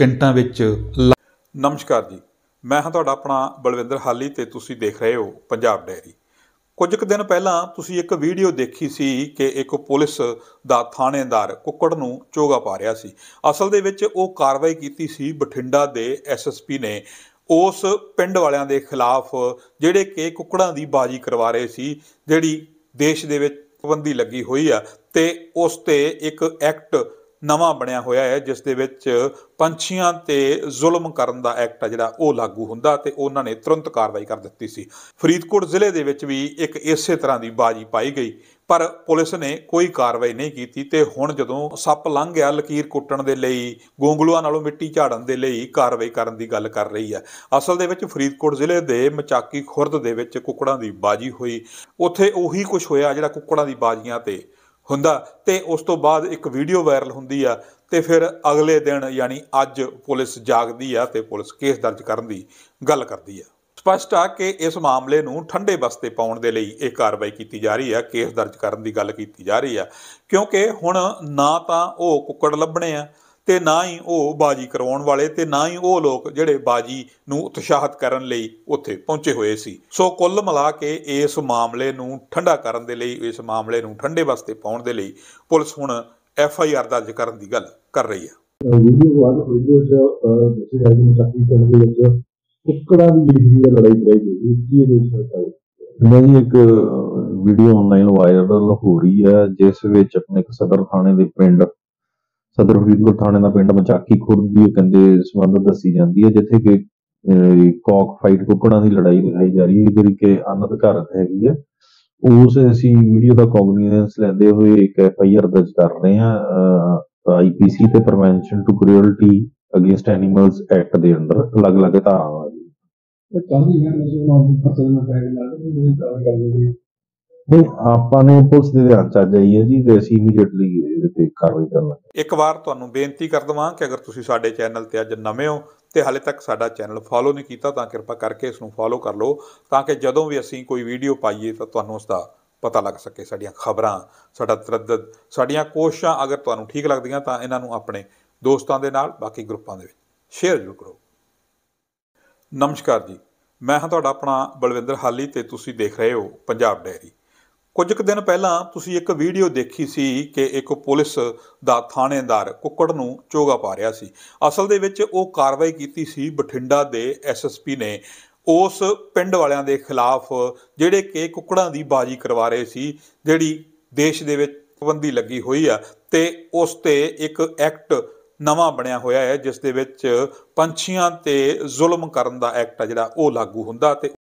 ਸਕਿੰਟਾਂ ਵਿੱਚ ਨਮਸਕਾਰ ਜੀ, ਮੈਂ ਹਾਂ ਤੁਹਾਡਾ ਆਪਣਾ ਬਲਵਿੰਦਰ ਹਾਲੀ ਤੇ ਤੁਸੀਂ ਦੇਖ ਰਹੇ ਹੋ ਪੰਜਾਬ ਡਾਇਰੀ। ਕੁਝ ਕੁ ਦਿਨ ਪਹਿਲਾਂ ਤੁਸੀਂ ਇੱਕ ਵੀਡੀਓ ਦੇਖੀ ਸੀ ਕਿ ਇੱਕ ਪੁਲਿਸ ਦਾ ਥਾਣੇਦਾਰ ਕੁੱਕੜ ਨੂੰ ਚੋਗਾ ਪਾ ਰਿਹਾ ਸੀ। ਅਸਲ ਦੇ ਵਿੱਚ ਉਹ ਕਾਰਵਾਈ ਕੀਤੀ ਸੀ ਬਠਿੰਡਾ ਦੇ ਐਸਐਸਪੀ ਨੇ ਉਸ ਪਿੰਡ ਵਾਲਿਆਂ ਦੇ ਖਿਲਾਫ ਜਿਹੜੇ ਕਿ ਕੁੱਕੜਾਂ ਦੀ ਬਾਜੀ ਕਰਵਾ ਰਹੇ ਸੀ, ਜਿਹੜੀ ਦੇਸ਼ ਦੇ ਵਿੱਚ ਪਾਬੰਦੀ ਲੱਗੀ ਹੋਈ ਆ ਤੇ ਉਸ ਤੇ ਇੱਕ ਐਕਟ ਨਵਾਂ ਬਣਿਆ ਹੋਇਆ ਹੈ ਜਿਸ ਦੇ ਵਿੱਚ ਪੰਛੀਆਂ ਤੇ ਜ਼ੁਲਮ ਕਰਨ ਦਾ ਐਕਟ ਆ ਜਿਹੜਾ ਉਹ ਲਾਗੂ ਹੁੰਦਾ ਤੇ ਉਹਨਾਂ ਨੇ ਤੁਰੰਤ ਕਾਰਵਾਈ ਕਰ ਦਿੱਤੀ ਸੀ। ਫਰੀਦਕੋਟ ਜ਼ਿਲ੍ਹੇ ਦੇ ਵਿੱਚ ਵੀ ਇੱਕ ਇਸੇ ਤਰ੍ਹਾਂ ਦੀ ਬਾਜੀ ਪਾਈ ਗਈ, ਪਰ ਪੁਲਿਸ ਨੇ ਕੋਈ ਕਾਰਵਾਈ ਨਹੀਂ ਕੀਤੀ ਤੇ ਹੁਣ ਜਦੋਂ ਸੱਪ ਲੰਘ ਗਿਆ ਲਕੀਰ ਕੁੱਟਣ ਦੇ ਲਈ, ਗੋਂਗਲੂਆਂ ਨਾਲੋਂ ਮਿੱਟੀ ਝਾੜਨ ਦੇ ਲਈ ਕਾਰਵਾਈ ਕਰਨ ਦੀ ਗੱਲ ਕਰ ਰਹੀ ਹੈ। ਅਸਲ ਦੇ ਵਿੱਚ ਫਰੀਦਕੋਟ ਜ਼ਿਲ੍ਹੇ ਦੇ ਮਚਾਕੀ ਖੁਰਦ ਦੇ ਵਿੱਚ ਕੁੱਕੜਾਂ ਦੀ ਬਾਜੀ ਹੋਈ, ਉੱਥੇ ਉਹੀ ਕੁਝ ਹੋਇਆ ਜਿਹੜਾ ਕੁੱਕੜਾਂ ਦੀ ਬਾਜੀਆਂ ਤੇ ਹੁੰਦਾ ਤੇ ਉਸ ਤੋਂ ਬਾਅਦ ਇੱਕ ਵੀਡੀਓ ਵਾਇਰਲ ਹੁੰਦੀ ਆ ਤੇ ਫਿਰ ਅਗਲੇ ਦਿਨ ਯਾਨੀ ਅੱਜ ਪੁਲਿਸ ਜਾਗਦੀ ਆ ਤੇ ਪੁਲਿਸ ਕੇਸ ਦਰਜ ਕਰਨ ਦੀ ਗੱਲ ਕਰਦੀ ਆ। ਸਪਸ਼ਟ ਆ ਕਿ ਇਸ ਮਾਮਲੇ ਨੂੰ ਠੰਡੇ ਬਸਤੇ ਪਾਉਣ ਦੇ ਲਈ ਇਹ ਕਾਰਵਾਈ ਕੀਤੀ ਜਾ ਰਹੀ ਆ, ਕੇਸ ਦਰਜ ਕਰਨ ਦੀ ਗੱਲ ਕੀਤੀ ਜਾ ਰਹੀ ਆ, ਕਿਉਂਕਿ ਹੁਣ ਨਾ ਤਾਂ ਉਹ ਕੁੱਕੜ ਲੱਭਣੇ ਆ ਤੇ ਨਾ ਹੀ ਉਹ ਬਾਜੀ ਕਰਵਾਉਣ ਵਾਲੇ ਤੇ ਨਾ ਹੀ ਉਹ ਲੋਕ ਜਿਹੜੇ ਬਾਜੀ ਨੂੰ ਉਤਸ਼ਾਹਿਤ ਕਰਨ ਲਈ ਉੱਥੇ ਪਹੁੰਚੇ ਹੋਏ ਸੀ। ਸੋ ਕੁੱਲ ਮਿਲਾ ਕੇ ਇਸ ਮਾਮਲੇ ਨੂੰ ਠੰਡਾ ਕਰਨ ਦੇ ਲਈ, ਇਸ ਮਾਮਲੇ ਨੂੰ ਠੰਡੇ ਬਸਤੇ ਪਾਉਣ ਦੇ ਲਈ ਪੁਲਿਸ ਹੁਣ FIR ਦਰਜ ਕਰਨ ਦੀ ਗੱਲ ਕਰ ਰਹੀ ਹੈ। ਕੁੱਕੜਾਂ ਦੀ ਜਿਹੜੀ ਲੜਾਈ ਕਰਾਈ ਗਈ ਹੈ ਜੀ, ਇੱਕ ਵੀਡੀਓ ਆਨਲਾਈਨ ਵਾਇਰਲ ਹੋ ਰਹੀ ਹੈ ਜਿਸ ਵਿੱਚ ਆਪਣੇ ਸਦਰ ਥਾਣੇ ਦੇ ਪਿੰਡ ਸਦਰ ਫਰੀਦਕੋਟ ਥਾਣੇ ਦਾ ਪਿੰਡ ਮਚਾਕੀ ਖੁਰਦ ਦੀ ਕਹਿੰਦੇ ਸੰਬੰਧ ਦੱਸੀ ਜਾਂਦੀ ਹੈ, ਜਿੱਥੇ ਕਿ ਕੌਕ ਫਾਈਟ ਕੁੱਕੜਾਂ ਦੀ ਲੜਾਈ ਦਿਖਾਈ ਜਾ ਰਹੀ ਹੈ ਜਿਹੜੀ ਕਿ ਅਨਅਧਿਕਾਰਤ ਹੈਗੀ ਹੈ। ਉਸ ਅਸੀਂ ਵੀਡੀਓ ਦਾ ਕੋਗਨੀਜੈਂਸ ਲੈਂਦੇ ਹੋਏ ਇੱਕ FIR ਦਰਜ ਕਰ ਰਹੇ ਹਾਂ IPC ਤੇ prevention to cruelty against animals act ਦੇ ਅੰਦਰ ਅਲੱਗ-ਅਲੱਗ ਧਾਰਾਵਾਂ ਜੀ। ਨਹੀਂ, ਆਪਾਂ ਨੇ ਪੁਲਿਸ ਦੇ ਧਿਆਨ ਚ ਅੱਜ ਆਈ ਹੈ ਜੀ ਤੇ ਅਸੀਂ ਇਮੀਡੀਏਟਲੀ ਇਹਦੇ ਤੇ ਕਾਰਵਾਈ ਕਰਾਂਗੇ। ਇੱਕ ਵਾਰ ਤੁਹਾਨੂੰ ਬੇਨਤੀ ਕਰ ਦੇਵਾਂ ਕਿ ਅਗਰ ਤੁਸੀਂ ਸਾਡੇ ਚੈਨਲ ਤੇ ਅੱਜ ਨਵੇਂ ਹੋ ਤੇ ਹਾਲੇ ਤੱਕ ਸਾਡਾ ਚੈਨਲ ਫੋਲੋ ਨਹੀਂ ਕੀਤਾ ਤਾਂ ਕਿਰਪਾ ਕਰਕੇ ਇਸ ਨੂੰ ਫੋਲੋ ਕਰ ਲਓ, ਤਾਂ ਕਿ ਜਦੋਂ ਵੀ ਅਸੀਂ ਕੋਈ ਵੀਡੀਓ ਪਾਈਏ ਤਾਂ ਤੁਹਾਨੂੰ ਉਸ ਦਾ ਪਤਾ ਲੱਗ ਸਕੇ। ਸਾਡੀਆਂ ਖਬਰਾਂ, ਸਾਡਾ ਤਰੱਦਦ, ਸਾਡੀਆਂ ਕੋਸ਼ਿਸ਼ਾਂ ਅਗਰ ਤੁਹਾਨੂੰ ਠੀਕ ਲੱਗਦੀਆਂ ਤਾਂ ਇਹਨਾਂ ਨੂੰ ਆਪਣੇ ਦੋਸਤਾਂ ਦੇ ਨਾਲ, ਬਾਕੀ ਗਰੁੱਪਾਂ ਦੇ ਵਿੱਚ ਸ਼ੇਅਰ ਜ਼ਰੂਰ ਕਰੋ। ਨਮਸਕਾਰ ਜੀ, ਮੈਂ ਹਾਂ ਤੁਹਾਡਾ ਆਪਣਾ ਬਲਵਿੰਦਰ ਹਾਲੀ ਤੇ ਤੁਸੀਂ ਦੇਖ ਰਹੇ ਹੋ ਪੰਜਾਬ ਡਾਇਰੀ। ਕੁਝ ਕੁ ਦਿਨ ਪਹਿਲਾਂ ਤੁਸੀਂ ਇੱਕ ਵੀਡੀਓ ਦੇਖੀ ਸੀ ਕਿ ਇੱਕ ਪੁਲਿਸ ਦਾ ਥਾਣੇਦਾਰ ਕੁੱਕੜ ਨੂੰ ਚੋਗਾ ਪਾ ਰਿਹਾ ਸੀ। ਅਸਲ ਦੇ ਵਿੱਚ ਉਹ ਕਾਰਵਾਈ ਕੀਤੀ ਸੀ ਬਠਿੰਡਾ ਦੇ SSP ਨੇ ਉਸ ਪਿੰਡ ਵਾਲਿਆਂ ਦੇ ਖਿਲਾਫ ਜਿਹੜੇ ਕਿ ਕੁੱਕੜਾਂ ਦੀ ਬਾਜੀ ਕਰਵਾ ਰਹੇ ਸੀ, ਜਿਹੜੀ ਦੇਸ਼ ਦੇ ਵਿੱਚ ਪਾਬੰਦੀ ਲੱਗੀ ਹੋਈ ਆ ਤੇ ਉਸ ਤੇ ਇੱਕ ਐਕਟ ਨਵਾਂ ਬਣਿਆ ਹੋਇਆ ਹੈ ਜਿਸ ਦੇ ਵਿੱਚ ਪੰਛੀਆਂ ਤੇ ਜ਼ੁਲਮ ਕਰਨ ਦਾ ਐਕਟ ਆ ਜਿਹੜਾ ਉਹ ਲਾਗੂ ਹੁੰਦਾ ਤੇ